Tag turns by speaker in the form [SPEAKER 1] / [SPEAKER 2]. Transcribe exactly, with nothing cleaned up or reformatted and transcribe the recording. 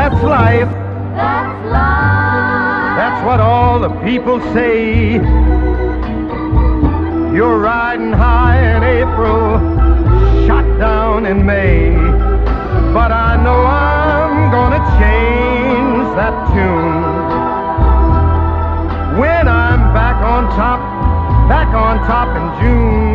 [SPEAKER 1] that's life.
[SPEAKER 2] That's life.
[SPEAKER 1] That's what all the people say. You're riding high in April, shot down in May. But I know I'm gonna change that tune when I'm back on top, back on top in June.